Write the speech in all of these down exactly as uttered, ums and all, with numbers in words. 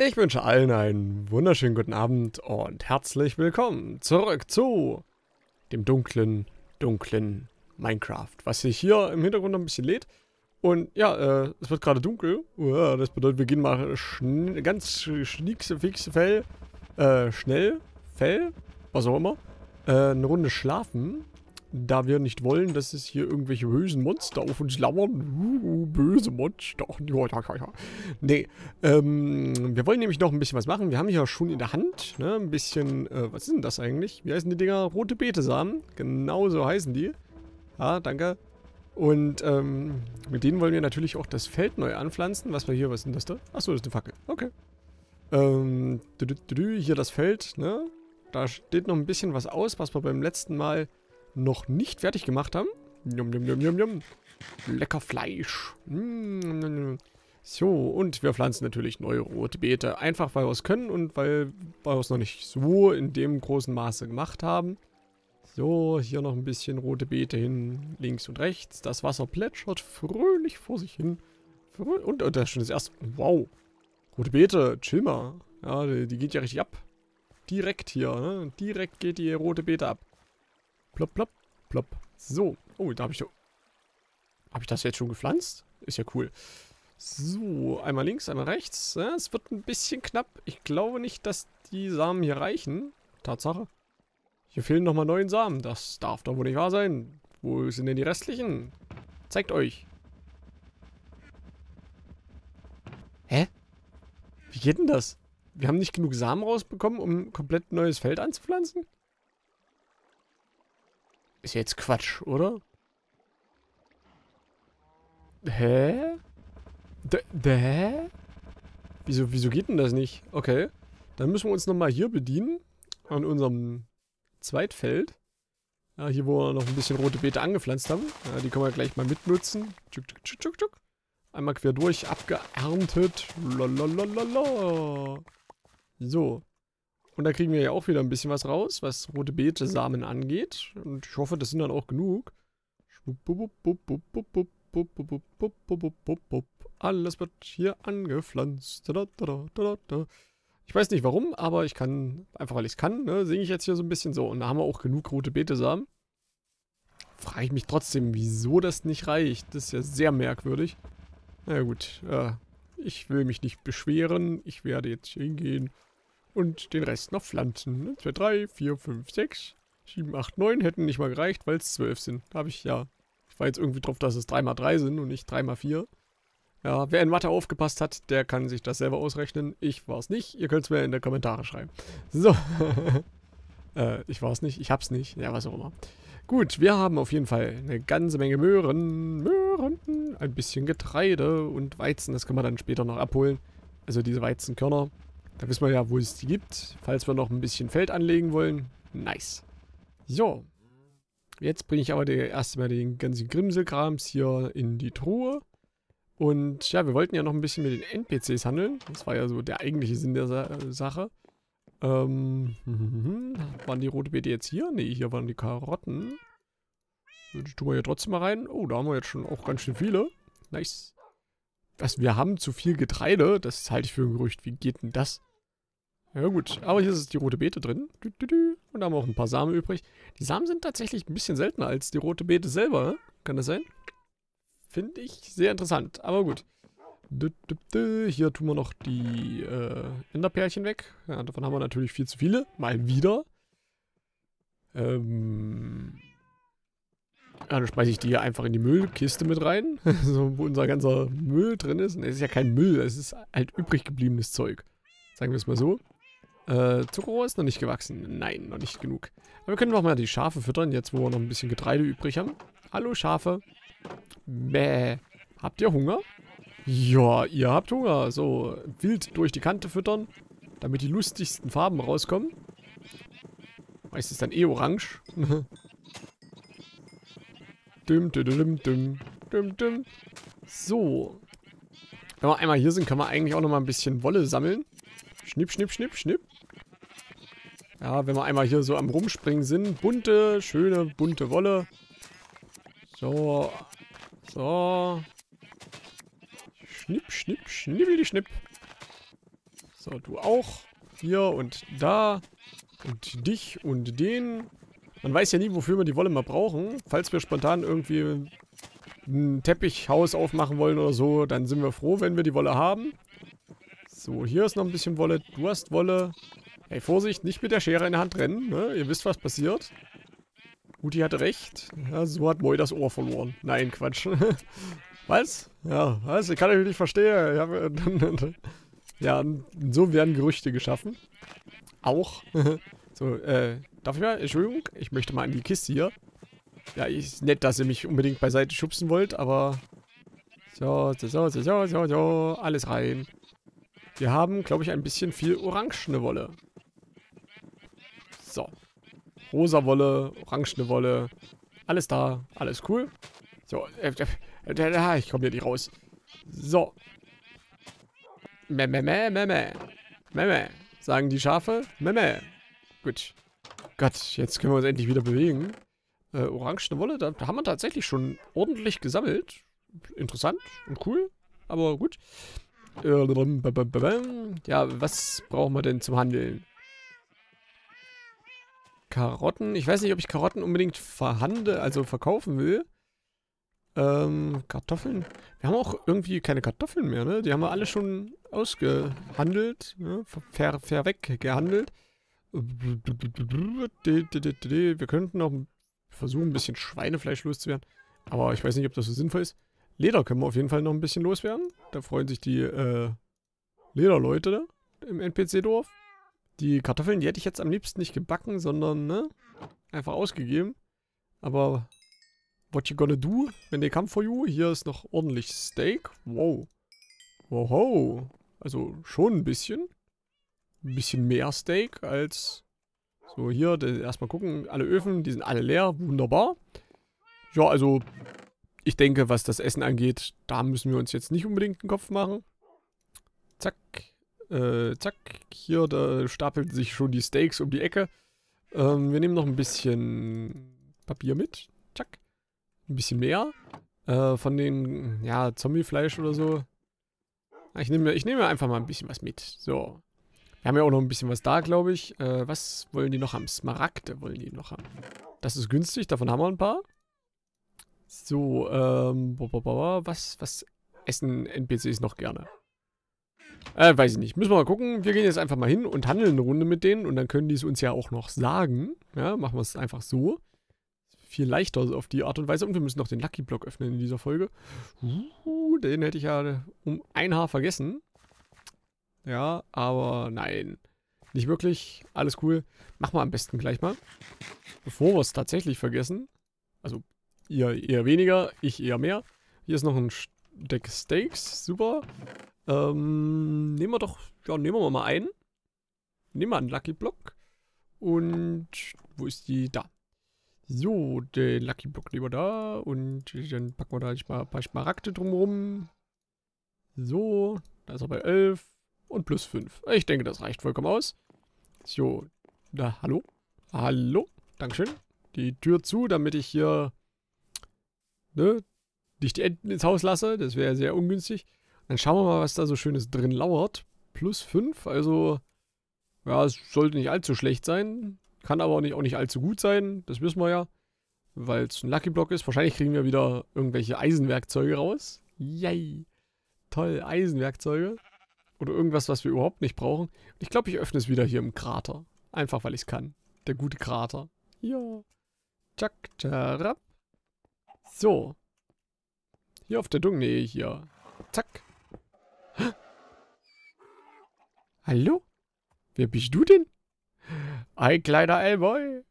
Ich wünsche allen einen wunderschönen guten Abend und herzlich willkommen zurück zu dem dunklen, dunklen Minecraft, was sich hier im Hintergrund noch ein bisschen lädt. Und ja, äh, es wird gerade dunkel. Uah, das bedeutet, wir gehen mal schn ganz schniekse, fixe Fell, äh, schnell, Fell, was auch immer, äh, eine Runde schlafen. Da wir nicht wollen, dass es hier irgendwelche bösen Monster auf uns lauern. Uh, böse Monster. Ja, ja, ja, ja. Nee, ähm, wir wollen nämlich noch ein bisschen was machen. Wir haben hier schon in der Hand, ne, ein bisschen, äh, was ist denn das eigentlich? Wie heißen die Dinger? Rote Betesamen. Genau so heißen die. Ja, danke. Und, ähm, mit denen wollen wir natürlich auch das Feld neu anpflanzen. Was wir hier, was ist denn das da? Achso, das ist eine Fackel. Okay. Ähm, dü -dü -dü -dü, hier das Feld, ne? Da steht noch ein bisschen was aus, was wir beim letzten Mal noch nicht fertig gemacht haben. Jum, jum, jum, jum, jum. Lecker Fleisch. Mm. So, und wir pflanzen natürlich neue rote Beete. Einfach, weil wir es können und weil wir es noch nicht so in dem großen Maße gemacht haben. So, hier noch ein bisschen rote Beete hin, links und rechts. Das Wasser plätschert fröhlich vor sich hin. Frö und, und das ist schon das erste. Wow. Rote Beete, chill mal. Ja, die, die geht ja richtig ab. Direkt hier, ne? Direkt geht die rote Beete ab. Plopp, plopp, plopp. So. Oh, da habe ich doch... Habe ich das jetzt schon gepflanzt? Ist ja cool. So, einmal links, einmal rechts. Ja, es wird ein bisschen knapp. Ich glaube nicht, dass die Samen hier reichen. Tatsache. Hier fehlen nochmal neun Samen. Das darf doch wohl nicht wahr sein. Wo sind denn die restlichen? Zeigt euch. Hä? Wie geht denn das? Wir haben nicht genug Samen rausbekommen, um ein komplett neues Feld anzupflanzen? Ist jetzt Quatsch, oder? Hä? D hä? Wieso, wieso geht denn das nicht? Okay. Dann müssen wir uns nochmal hier bedienen. An unserem Zweitfeld. Ja, hier, wo wir noch ein bisschen rote Beete angepflanzt haben. Ja, die können wir gleich mal mitnutzen. Tschuk, tschuk, tschuk, tschuk, tschuk. Einmal quer durch, abgeerntet. Lalalala. So. Und da kriegen wir ja auch wieder ein bisschen was raus, was rote Beete-Samen angeht. Und ich hoffe, das sind dann auch genug. Alles wird hier angepflanzt. Ich weiß nicht warum, aber ich kann, einfach weil ich es kann, ne, singe ich jetzt hier so ein bisschen so. Und da haben wir auch genug rote Beete-Samen. Frage ich mich trotzdem, wieso das nicht reicht. Das ist ja sehr merkwürdig. Na ja, gut, äh, ich will mich nicht beschweren. Ich werde jetzt hingehen und den Rest noch pflanzen. eins, zwei, drei, vier, fünf, sechs, sieben, acht, neun hätten nicht mal gereicht, weil es zwölf sind. Da habe ich ja... Ich war jetzt irgendwie drauf, dass es drei mal drei sind und nicht drei mal vier. Ja, wer in Mathe aufgepasst hat, der kann sich das selber ausrechnen. Ich war es nicht. Ihr könnt es mir in die Kommentare schreiben. So. äh, ich war es nicht. Ich hab's nicht. Ja, was auch immer. Gut, wir haben auf jeden Fall eine ganze Menge Möhren. Möhren. Ein bisschen Getreide und Weizen. Das können wir dann später noch abholen. Also diese Weizenkörner. Da wissen wir ja, wo es die gibt. Falls wir noch ein bisschen Feld anlegen wollen. Nice. So. Jetzt bringe ich aber erstmal den ganzen Grimselkrams hier in die Truhe. Und ja, wir wollten ja noch ein bisschen mit den N P Cs handeln. Das war ja so der eigentliche Sinn der Sa Sache. Ähm, waren die rote Beete jetzt hier? Ne, hier waren die Karotten. Die tun wir hier trotzdem mal rein. Oh, da haben wir jetzt schon auch ganz schön viele. Nice. Was, wir haben zu viel Getreide? Das halte ich für ein Gerücht. Wie geht denn das? Ja gut, aber hier ist die rote Beete drin. Und da haben wir auch ein paar Samen übrig. Die Samen sind tatsächlich ein bisschen seltener als die rote Beete selber. Kann das sein? Finde ich sehr interessant, aber gut. Hier tun wir noch die äh, Enderperlchen weg. Ja, davon haben wir natürlich viel zu viele. Mal wieder. Ähm... Ja, dann schmeiße ich die hier einfach in die Müllkiste mit rein. So, wo unser ganzer Müll drin ist. Und es ist ja kein Müll, es ist halt übrig gebliebenes Zeug. Sagen wir es mal so. Äh, Zuckerrohr ist noch nicht gewachsen. Nein, noch nicht genug. Aber wir können noch mal die Schafe füttern, jetzt wo wir noch ein bisschen Getreide übrig haben. Hallo Schafe. Bäh. Habt ihr Hunger? Ja, ihr habt Hunger. So, wild durch die Kante füttern, damit die lustigsten Farben rauskommen. Meistens dann eh orange. Düm, düm, düm, düm, düm, düm. So. Wenn wir einmal hier sind, können wir eigentlich auch noch mal ein bisschen Wolle sammeln. Schnipp, schnipp, schnipp, schnipp. Ja, wenn wir einmal hier so am Rumspringen sind. Bunte, schöne, bunte Wolle. So. So. Schnipp, schnipp, schnippeli, schnipp. So, du auch. Hier und da. Und dich und den. Man weiß ja nie, wofür wir die Wolle mal brauchen. Falls wir spontan irgendwie ein Teppichhaus aufmachen wollen oder so, dann sind wir froh, wenn wir die Wolle haben. So, hier ist noch ein bisschen Wolle. Du hast Wolle. Hey, Vorsicht, nicht mit der Schere in der Hand rennen, ne? Ihr wisst, was passiert. Guti hatte recht. Ja, so hat Moi das Ohr verloren. Nein, Quatsch. Was? Ja, was? Ich kann euch nicht verstehen. Ja, ja, so werden Gerüchte geschaffen. Auch. So, äh, darf ich mal? Entschuldigung, ich möchte mal an die Kiste hier. Ja, ist nett, dass ihr mich unbedingt beiseite schubsen wollt, aber... So, so, so, so, so, so, so, alles rein. Wir haben, glaube ich, ein bisschen viel orangene Wolle. So. Rosa Wolle, orangene Wolle. Alles da, alles cool. So, äh, äh, äh, ich komme hier nicht raus. So. Meh, meh, meh, meh, meh. Meh, meh. Sagen die Schafe. Meh, meh. Gut. Gott, jetzt können wir uns endlich wieder bewegen. Äh, orangene Wolle, da, da haben wir tatsächlich schon ordentlich gesammelt. Interessant und cool, aber gut. Ja, was brauchen wir denn zum Handeln? Karotten. Ich weiß nicht, ob ich Karotten unbedingt verhandle, also verkaufen will. Ähm, Kartoffeln. Wir haben auch irgendwie keine Kartoffeln mehr, ne? Die haben wir alle schon ausgehandelt, ne? Ver, ver weg gehandelt. Wir könnten noch versuchen, ein bisschen Schweinefleisch loszuwerden. Aber ich weiß nicht, ob das so sinnvoll ist. Leder können wir auf jeden Fall noch ein bisschen loswerden. Da freuen sich die äh, Lederleute da im N P C-Dorf. Die Kartoffeln, die hätte ich jetzt am liebsten nicht gebacken, sondern ne, einfach ausgegeben. Aber what you gonna do when they come for you? Hier ist noch ordentlich Steak. Wow. Wow. Also schon ein bisschen. Ein bisschen mehr Steak als... So, hier, erstmal gucken. Alle Öfen, die sind alle leer. Wunderbar. Ja, also... Ich denke, was das Essen angeht, da müssen wir uns jetzt nicht unbedingt einen Kopf machen. Zack. Äh, zack. Hier, da stapeln sich schon die Steaks um die Ecke. Ähm, wir nehmen noch ein bisschen Papier mit. Zack. Ein bisschen mehr. Äh, von den, ja, Zombiefleisch oder so. Ich nehme ich nehme einfach mal ein bisschen was mit. So. Wir haben ja auch noch ein bisschen was da, glaube ich. Äh, was wollen die noch haben? Smaragde wollen die noch haben. Das ist günstig, davon haben wir ein paar. So, ähm, was, was essen N P Cs noch gerne? Äh, weiß ich nicht. Müssen wir mal gucken. Wir gehen jetzt einfach mal hin und handeln eine Runde mit denen und dann können die es uns ja auch noch sagen. Ja, machen wir es einfach so. Viel leichter auf die Art und Weise. Und wir müssen noch den Lucky Block öffnen in dieser Folge. Uh, den hätte ich ja um ein Haar vergessen. Ja, aber nein. Nicht wirklich. Alles cool. Machen wir am besten gleich mal. Bevor wir es tatsächlich vergessen. Also, ihr eher weniger, ich eher mehr. Hier ist noch ein Deck Steaks. Super. Ähm, nehmen wir doch, ja, nehmen wir mal einen. Nehmen wir einen Lucky Block. Und, wo ist die? Da. So, den Lucky Block nehmen wir da. Und dann packen wir da ein paar Smaragde drumherum. So, da ist er bei elf. Und plus fünf. Ich denke, das reicht vollkommen aus. So, da, hallo? Hallo? Dankeschön. Die Tür zu, damit ich hier, ne, nicht die Enten ins Haus lasse. Das wäre sehr ungünstig. Dann schauen wir mal, was da so Schönes drin lauert. Plus fünf, also, ja, es sollte nicht allzu schlecht sein. Kann aber auch nicht, auch nicht allzu gut sein. Das wissen wir ja. Weil es ein Lucky Block ist. Wahrscheinlich kriegen wir wieder irgendwelche Eisenwerkzeuge raus. Yay. Toll, Eisenwerkzeuge. Oder irgendwas, was wir überhaupt nicht brauchen. Ich glaube, ich öffne es wieder hier im Krater. Einfach, weil ich es kann. Der gute Krater. Ja. Tschak, tscharab. So. Hier auf der Dung. Nee, hier. Zack. Hallo? Wer bist du denn? Ein kleiner Ellboy.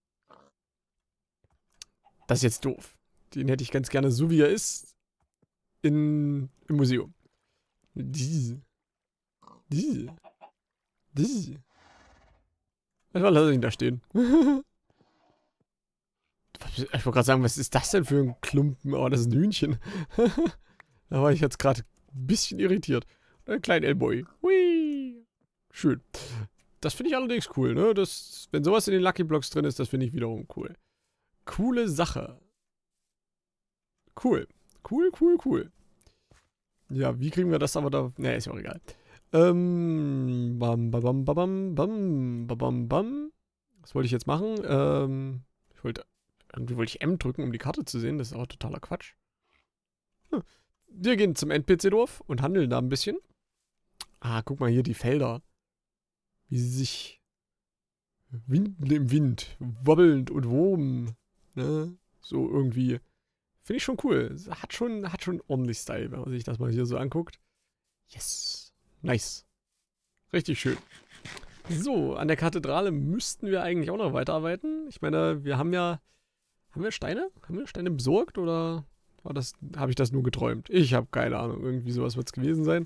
Das ist jetzt doof. Den hätte ich ganz gerne so, wie er ist, in, im Museum. Diese. Diese. Diese. Einfach lass ihn da stehen. Ich wollte gerade sagen, was ist das denn für ein Klumpen? Oh, das ist ein Hühnchen. Da war ich jetzt gerade ein bisschen irritiert. Ein kleiner Ellboy. Hui. Schön. Das finde ich allerdings cool, ne? Das, wenn sowas in den Lucky Blocks drin ist, das finde ich wiederum cool. Coole Sache. Cool. Cool, cool, cool. Ja, wie kriegen wir das aber da... Ne, ist ja auch egal. Ähm, bam, bam, bam, bam, bam, bam, bam, bam. Was wollte ich jetzt machen? Ähm, ich wollte, irgendwie wollte ich M drücken, um die Karte zu sehen. Das ist auch totaler Quatsch. Hm. Wir gehen zum N P C-Dorf und handeln da ein bisschen. Ah, guck mal hier die Felder. Wie sie sich winden im Wind, wobbelnd und woben. Ne? So irgendwie. Finde ich schon cool. Hat schon, hat schon ordentlich Style, wenn man sich das mal hier so anguckt. Yes. Nice. Richtig schön. So, an der Kathedrale müssten wir eigentlich auch noch weiterarbeiten. Ich meine, wir haben ja... Haben wir Steine? Haben wir Steine besorgt oder war das, habe ich das nur geträumt? Ich habe keine Ahnung. Irgendwie sowas wird es gewesen sein.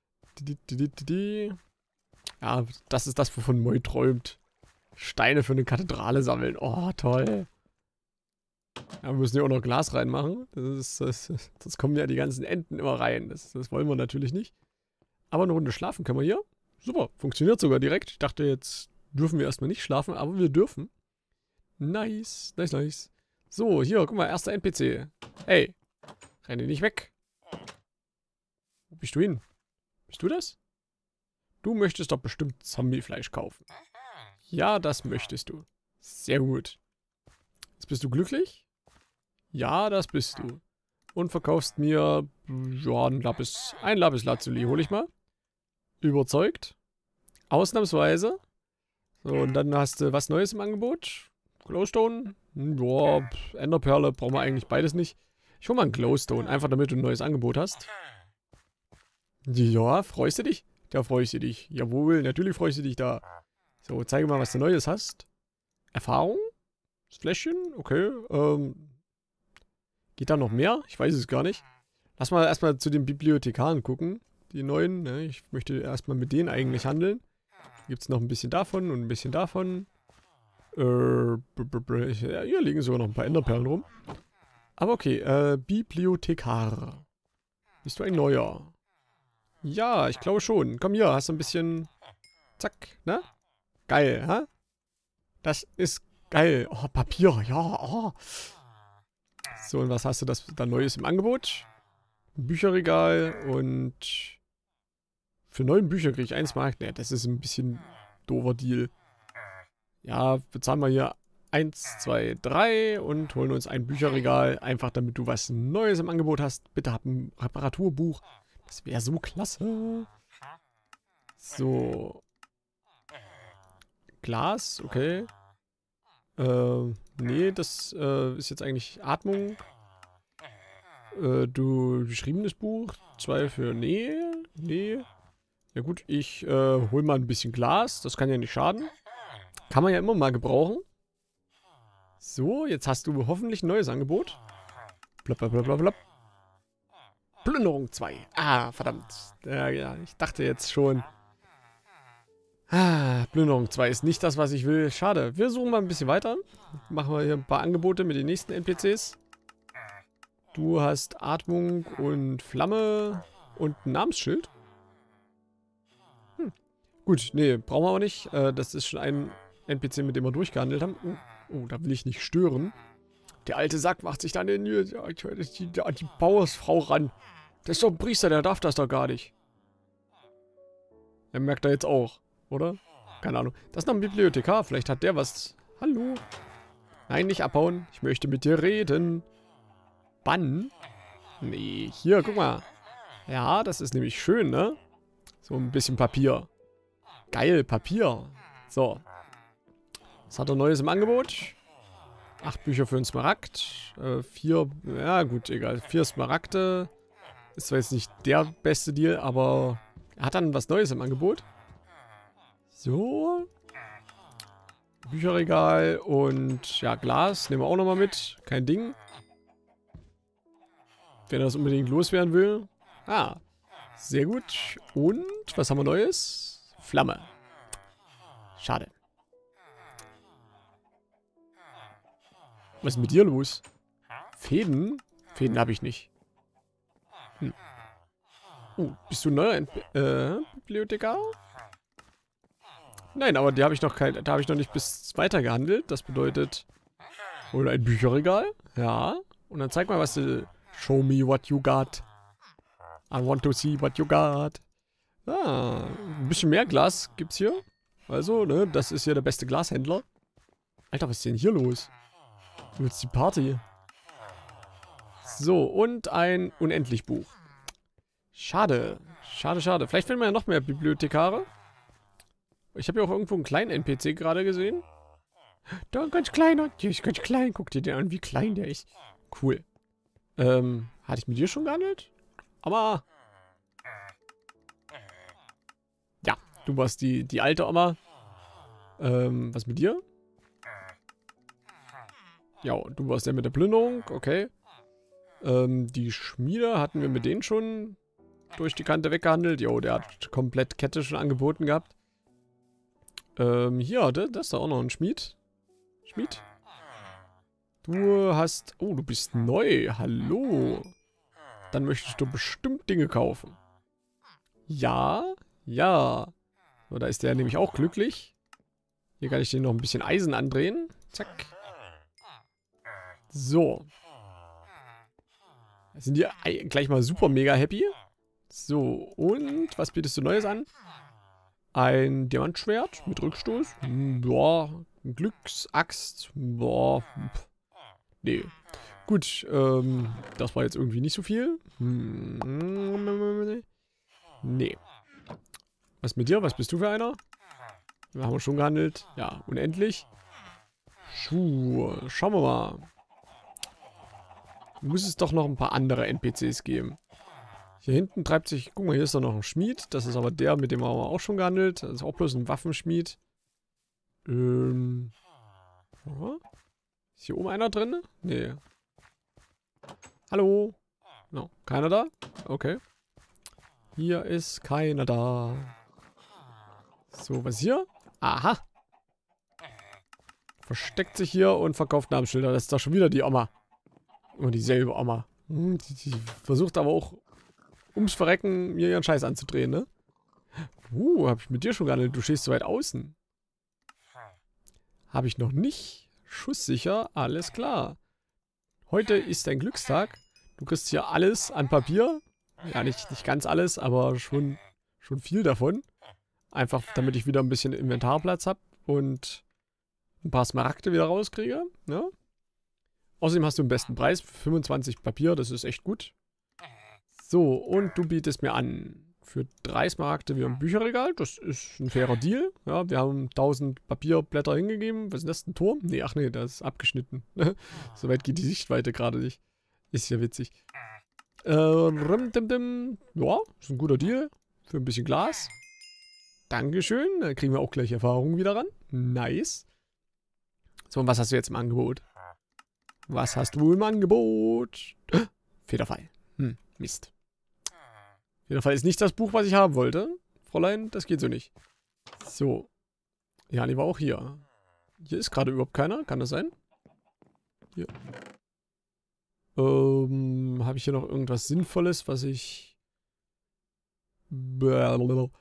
Ja, das ist das, wovon Moi träumt. Steine für eine Kathedrale sammeln. Oh, toll. Ja, wir müssen ja auch noch Glas reinmachen. Das, ist, das, das kommen ja die ganzen Enten immer rein. Das, das wollen wir natürlich nicht. Aber eine Runde schlafen können wir hier. Super, funktioniert sogar direkt. Ich dachte, jetzt dürfen wir erstmal nicht schlafen, aber wir dürfen. Nice, nice, nice. So, hier, guck mal, erster N P C. Hey, renne nicht weg. Wo bist du hin? Bist du das? Du möchtest doch bestimmt Zombiefleisch kaufen. Ja, das möchtest du. Sehr gut. Jetzt bist du glücklich? Ja, das bist du. Und verkaufst mir, ja, ein Lapis, ein Lapislazuli. Hol ich mal. Überzeugt. Ausnahmsweise. So, und dann hast du was Neues im Angebot. Glowstone. Ja, Enderperle brauchen wir eigentlich beides nicht. Ich hol mal einen Glowstone, einfach damit du ein neues Angebot hast. Ja, freust du dich? Da freust du dich. Jawohl, natürlich freust du dich da. So, zeige mal, was du Neues hast. Erfahrung? Das Fläschchen? Okay, ähm... Geht da noch mehr? Ich weiß es gar nicht. Lass mal erstmal zu den Bibliothekaren gucken. Die neuen, ne? Ich möchte erstmal mit denen eigentlich handeln. Gibt es noch ein bisschen davon und ein bisschen davon. Äh, ja, hier liegen sogar noch ein paar Enderperlen rum. Aber okay, äh, Bibliothekar. Bist du ein neuer? Ja, ich glaube schon. Komm hier, hast du ein bisschen... Zack, ne? Geil, hä? Das ist geil. Oh, Papier, ja, oh. So, und was hast du das da Neues im Angebot? Ein Bücherregal und... Für neun Bücher kriege ich eins Mark. Ne, das ist ein bisschen doofer Deal. Ja, bezahlen wir hier eins, zwei, drei und holen uns ein Bücherregal. Einfach damit du was Neues im Angebot hast. Bitte hab ein Reparaturbuch. Das wäre so klasse. So. Glas, okay. Äh, nee, das äh, ist jetzt eigentlich Atmung. Äh, du, geschriebenes Buch. Zwei für nee, nee. Ja gut, ich äh, hol mal ein bisschen Glas. Das kann ja nicht schaden. Kann man ja immer mal gebrauchen. So, jetzt hast du hoffentlich ein neues Angebot. Blablabla. Plünderung zwei. Ah, verdammt. Ja, ja, ich dachte jetzt schon. Ah, Plünderung zwei ist nicht das, was ich will. Schade. Wir suchen mal ein bisschen weiter. Machen wir hier ein paar Angebote mit den nächsten N P Cs. Du hast Atmung und Flamme und ein Namensschild. Hm. Gut, nee, brauchen wir aber nicht. Äh, das ist schon ein N P C, mit dem wir durchgehandelt haben. Oh, oh, da will ich nicht stören. Der alte Sack macht sich dann in die, die, die Bauersfrau ran. Das ist doch ein Priester, der darf das doch gar nicht. Er merkt er jetzt auch, oder? Keine Ahnung. Das ist noch ein Bibliothekar. Vielleicht hat der was. Hallo? Nein, nicht abhauen. Ich möchte mit dir reden. Bann? Nee, hier, guck mal. Ja, das ist nämlich schön, ne? So ein bisschen Papier. Geil, Papier. So. Was hat er Neues im Angebot? Acht Bücher für einen Smaragd. Äh, vier, ja gut, egal. Vier Smaragde. Ist zwar jetzt nicht der beste Deal, aber er hat dann was Neues im Angebot. So. Bücherregal und ja, Glas nehmen wir auch nochmal mit. Kein Ding. Wenn er das unbedingt loswerden will. Ah, sehr gut. Und, was haben wir Neues? Flamme. Schade. Was ist mit dir los? Fäden? Fäden habe ich nicht. Hm. Oh, bist du ein neuer äh, Bibliothekar? Nein, aber die habe ich noch kein, da habe ich noch nicht bis weiter gehandelt. Das bedeutet, oder ein Bücherregal. Ja. Und dann zeig mal, was du... Show me what you got. I want to see what you got. Ah, ein bisschen mehr Glas gibt's hier. Also, ne, das ist hier der beste Glashändler. Alter, was ist denn hier los? Wo ist die Party? So, und ein Unendlich-Buch. Schade. Schade, schade. Vielleicht finden wir ja noch mehr Bibliothekare. Ich habe ja auch irgendwo einen kleinen N P C gerade gesehen. Da, ein ganz kleiner. Der ist ganz klein. Guck dir den an, wie klein der ist. Cool. Ähm, hatte ich mit dir schon gehandelt? Aber... Ja, du warst die, die alte Oma. Ähm, was mit dir? Ja, du warst der mit der Plünderung. Okay. Ähm, die Schmiede hatten wir mit denen schon durch die Kante weggehandelt. Jo, der hat komplett Kette schon angeboten gehabt. Ähm, hier, das, das ist da auch noch ein Schmied. Schmied? Du hast... Oh, du bist neu. Hallo. Dann möchtest du bestimmt Dinge kaufen. Ja, ja. So, da ist der nämlich auch glücklich. Hier kann ich den noch ein bisschen Eisen andrehen. Zack. So. Sind die gleich mal super mega happy. So, und was bietest du Neues an? Ein Diamantschwert mit Rückstoß. Boah, Glücksaxt. Boah. Nee. Gut, ähm, das war jetzt irgendwie nicht so viel. Nee. Was mit dir? Was bist du für einer? Wir haben schon gehandelt. Ja, unendlich. Schuhe. Schauen wir mal. Muss es doch noch ein paar andere N P Cs geben. Hier hinten treibt sich... Guck mal, hier ist doch noch ein Schmied. Das ist aber der, mit dem haben wir auch schon gehandelt. Das ist auch bloß ein Waffenschmied. Ähm... Oh. Ist hier oben einer drin? Nee. Hallo? No, keiner da? Okay. Hier ist keiner da. So, was hier? Aha. Versteckt sich hier und verkauft Namensschilder. Das ist doch schon wieder die Oma. Immer dieselbe Oma. Hm, die, die versucht aber auch ums Verrecken mir ihren Scheiß anzudrehen, ne? Uh, hab ich mit dir schon gehandelt. Du stehst so weit außen. Habe ich noch nicht. Schusssicher, alles klar. Heute ist dein Glückstag. Du kriegst hier alles an Papier. Ja, nicht, nicht ganz alles, aber schon, schon viel davon. Einfach, damit ich wieder ein bisschen Inventarplatz habe und ein paar Smaragde wieder rauskriege. Ja? Außerdem hast du den besten Preis. fünfundzwanzig Papier, das ist echt gut. So, und du bietest mir an. Für drei Smaragde wieder ein Bücherregal. Das ist ein fairer Deal. Ja, wir haben tausend Papierblätter hingegeben. Was ist das? Ein Turm? Nee, ach nee, das ist abgeschnitten. Soweit geht die Sichtweite gerade nicht. Ist ja witzig. Äh, rim, dim, dim. Ja, ist ein guter Deal. Für ein bisschen Glas. Dankeschön. Da kriegen wir auch gleich Erfahrungen wieder ran. Nice. So, und was hast du jetzt im Angebot? Was hast du im Angebot? Federfall. Hm, Mist. Federfall ist nicht das Buch, was ich haben wollte. Fräulein, das geht so nicht. So. Ja, die war auch hier. Hier ist gerade überhaupt keiner. Kann das sein? Hier. Ähm, habe ich hier noch irgendwas Sinnvolles, was ich... Nee.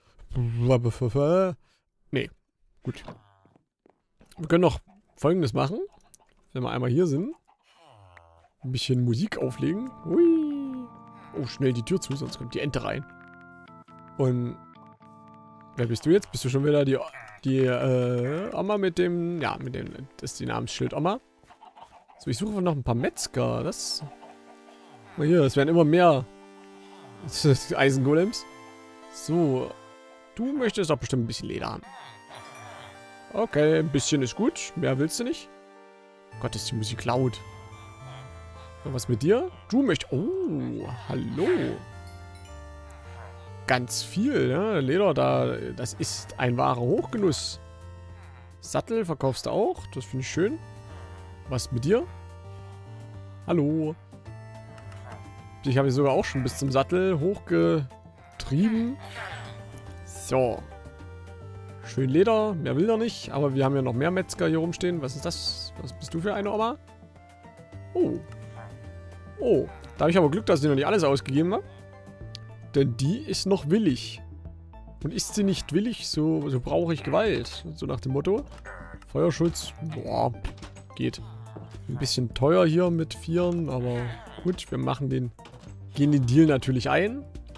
Gut. Wir können noch Folgendes machen. Wenn wir einmal hier sind. Ein bisschen Musik auflegen. Hui. Oh, schnell die Tür zu, sonst kommt die Ente rein. Und... Wer bist du jetzt? Bist du schon wieder die... Die, äh... Oma mit dem... Ja, mit dem... Das ist die Namensschild Oma. So, ich suche noch ein paar Metzger. Das... Mal hier, das werden immer mehr... Eisengolems. So. Du möchtest doch bestimmt ein bisschen Leder haben. Okay, ein bisschen ist gut. Mehr willst du nicht? Gott, ist die Musik laut. Was mit dir? Du möchtest... Oh, hallo. Ganz viel, ne? Leder, da, das ist ein wahrer Hochgenuss. Sattel verkaufst du auch. Das finde ich schön. Was mit dir? Hallo. Ich habe sogar auch schon bis zum Sattel hochgetrieben. So. Schön Leder. Mehr will er nicht. Aber wir haben ja noch mehr Metzger hier rumstehen. Was ist das? Was bist du für eine Oma? Oh. Oh. Da habe ich aber Glück, dass ich noch nicht alles ausgegeben habe. Denn die ist noch willig. Und ist sie nicht willig, so, so brauche ich Gewalt. So nach dem Motto. Feuerschutz. Boah. Geht. Ein bisschen teuer hier mit Vieren. Aber gut, wir machen den... Gehen den Deal natürlich ein.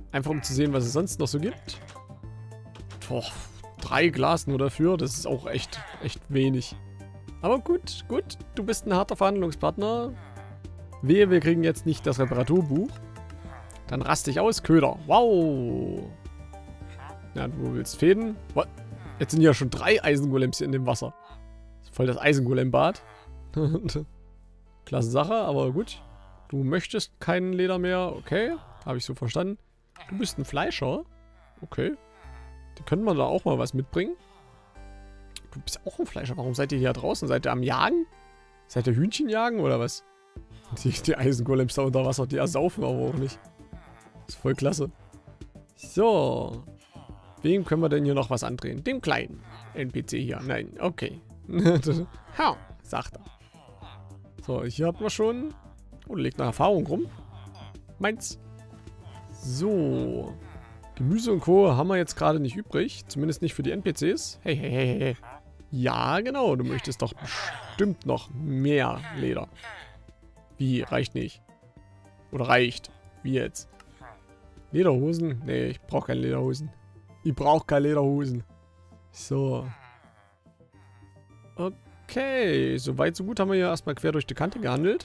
Einfach um zu sehen, was es sonst noch so gibt. Boah, drei Glas nur dafür, das ist auch echt, echt wenig. Aber gut, gut, du bist ein harter Verhandlungspartner. Wehe, wir kriegen jetzt nicht das Reparaturbuch. Dann raste ich aus, Köder. Wow. Ja, du willst Fäden? What? Jetzt sind ja schon drei Eisengolems hier in dem Wasser. Das ist voll das Eisengolembad. Klasse Sache, aber gut. Du möchtest keinen Leder mehr. Okay, habe ich so verstanden. Du bist ein Fleischer. Okay. Die können wir da auch mal was mitbringen. Du bist auch ein Fleischer. Warum seid ihr hier draußen? Seid ihr am Jagen? Seid ihr Hühnchen jagen oder was? Die, die Eisengolems da unter Wasser, die ersaufen aber auch nicht. Das ist voll klasse. So. Wem können wir denn hier noch was andrehen? Dem kleinen N P C hier. Nein, okay. Ha, sagt er. So, hier hat man schon... Oh, legt nach Erfahrung rum. Meins. So. Gemüse und Co. haben wir jetzt gerade nicht übrig. Zumindest nicht für die N P Cs. Hey, hey, hey, hey. Ja, genau. Du möchtest doch bestimmt noch mehr Leder. Wie? Reicht nicht. Oder reicht. Wie jetzt? Lederhosen? Nee, ich brauche keine Lederhosen. Ich brauche keine Lederhosen. So. Okay. Soweit, so gut haben wir ja erstmal quer durch die Kante gehandelt.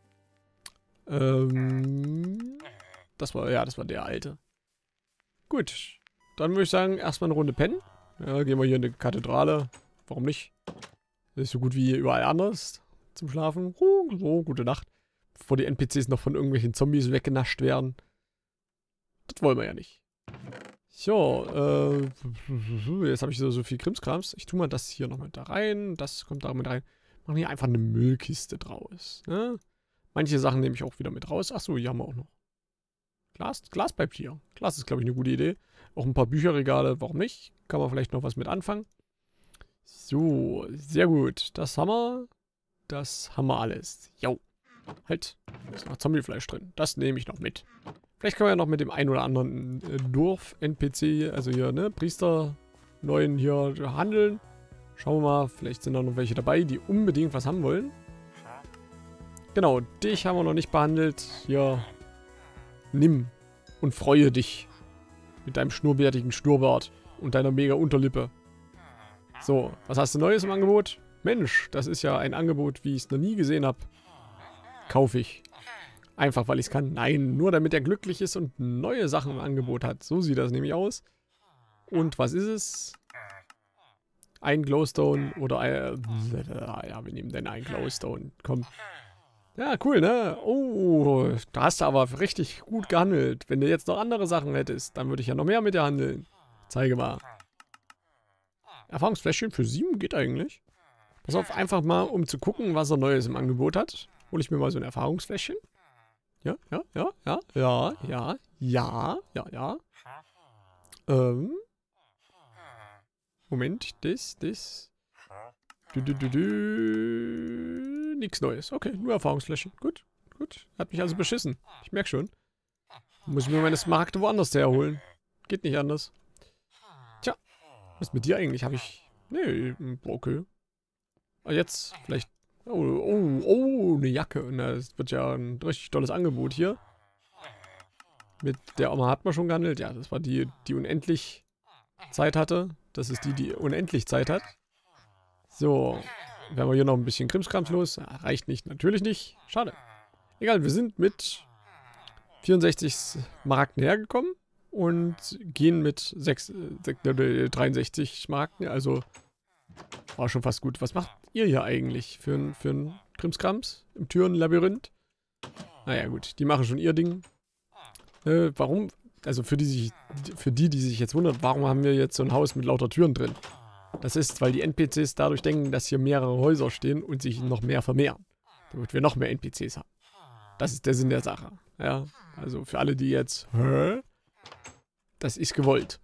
Ähm. Das war, ja, das war der alte. Gut. Dann würde ich sagen, erstmal eine Runde pennen. Ja, gehen wir hier in die Kathedrale. Warum nicht? Das ist so gut wie überall anders zum Schlafen. Oh, so, gute Nacht. Bevor die N P Cs noch von irgendwelchen Zombies weggenascht werden. Das wollen wir ja nicht. So, äh, jetzt habe ich so, so viel Krimskrams. Ich tue mal das hier noch mit da rein. Das kommt da mit rein. Machen hier einfach eine Müllkiste draus. Ne? Manche Sachen nehme ich auch wieder mit raus. Achso, hier haben wir auch noch. Glas, Glaspapier. Glas ist, glaube ich, eine gute Idee. Auch ein paar Bücherregale, warum nicht? Kann man vielleicht noch was mit anfangen. So, sehr gut. Das haben wir. Das haben wir alles. Jo. Halt, da ist noch Zombiefleisch drin. Das nehme ich noch mit. Vielleicht können wir ja noch mit dem einen oder anderen äh, Dorf-N P C, also hier, ne, Priester, neuen hier handeln. Schauen wir mal, vielleicht sind da noch welche dabei, die unbedingt was haben wollen. Genau, dich haben wir noch nicht behandelt. Hier, nimm und freue dich. Mit deinem schnurrbärtigen Schnurrbart und deiner mega Unterlippe. So, was hast du Neues im Angebot? Mensch, das ist ja ein Angebot, wie ich es noch nie gesehen habe. Kaufe ich. Einfach, weil ich es kann. Nein, nur damit er glücklich ist und neue Sachen im Angebot hat. So sieht das nämlich aus. Und was ist es? Ein Glowstone oder ein... Ja, wir nehmen denn ein Glowstone. Komm. Ja, cool, ne? Oh, da hast du aber richtig gut gehandelt. Wenn du jetzt noch andere Sachen hättest, dann würde ich ja noch mehr mit dir handeln. Zeige mal. Erfahrungsfläschchen für sieben geht eigentlich. Pass auf, einfach mal, um zu gucken, was er Neues im Angebot hat. Hole ich mir mal so ein Erfahrungsfläschchen. Ja, ja, ja, ja, ja, ja, ja, ja, ja. Ähm. Moment, das, das. Du, du, du, du. Nichts Neues. Okay, nur Erfahrungsfläche. Gut, gut. Hat mich also beschissen. Ich merke schon. Muss ich mir meine Smaragde woanders herholen. Geht nicht anders. Tja, was ist mit dir eigentlich? Habe ich... Nee, okay. Aber jetzt vielleicht... Oh, oh, oh, eine Jacke. Na, das wird ja ein richtig tolles Angebot hier. Mit der Oma hat man schon gehandelt. Ja, das war die, die unendlich Zeit hatte. Das ist die, die unendlich Zeit hat. So. Werden wir hier noch ein bisschen Krimskrams los. Ja, reicht nicht, natürlich nicht. Schade. Egal, wir sind mit vierundsechzig Smaragden hergekommen. Und gehen mit sechs, äh, dreiundsechzig Smaragden. Also... War schon fast gut. Was macht ihr hier eigentlich für ein, für ein Krimskrams im Türenlabyrinth? Naja, gut. Die machen schon ihr Ding. Äh, warum? Also für die, sich, für die, die sich jetzt wundern, warum haben wir jetzt so ein Haus mit lauter Türen drin? Das ist, weil die N P Cs dadurch denken, dass hier mehrere Häuser stehen und sich noch mehr vermehren. Damit wir noch mehr N P Cs haben. Das ist der Sinn der Sache. Ja, also für alle, die jetzt... Hä? Das ist gewollt.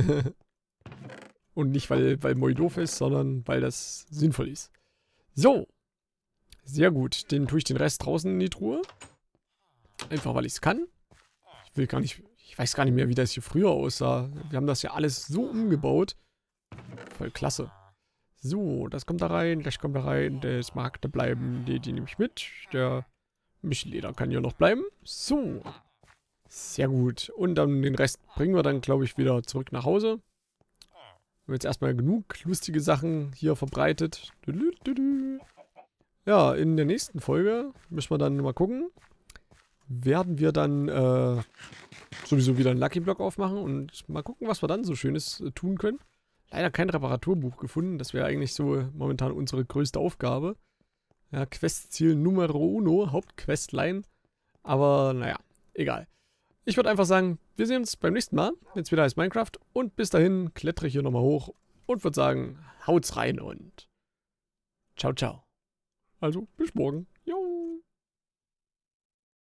Und nicht, weil, weil Moi doof ist, sondern weil das sinnvoll ist. So. Sehr gut. Den tue ich den Rest draußen in die Truhe. Einfach, weil ich es kann. Ich will gar nicht... Ich weiß gar nicht mehr, wie das hier früher aussah. Wir haben das ja alles so umgebaut. Voll klasse. So, das kommt da rein, das kommt da rein. Das mag da bleiben. Die, die nehme ich mit. Der Mischleder kann hier noch bleiben. So. Sehr gut. Und dann den Rest bringen wir dann, glaube ich, wieder zurück nach Hause. Wir haben jetzt erstmal genug lustige Sachen hier verbreitet. Ja, in der nächsten Folge müssen wir dann mal gucken. Werden wir dann äh, sowieso wieder einen Lucky Block aufmachen und mal gucken, was wir dann so Schönes äh, tun können. Leider kein Reparaturbuch gefunden. Das wäre eigentlich so momentan unsere größte Aufgabe. Ja, Questziel Numero Uno, Hauptquestline. Aber naja, egal. Ich würde einfach sagen, wir sehen uns beim nächsten Mal, wenn es wieder heißt Minecraft. Und bis dahin klettere ich hier nochmal hoch und würde sagen, haut's rein und ciao, ciao. Also, bis morgen.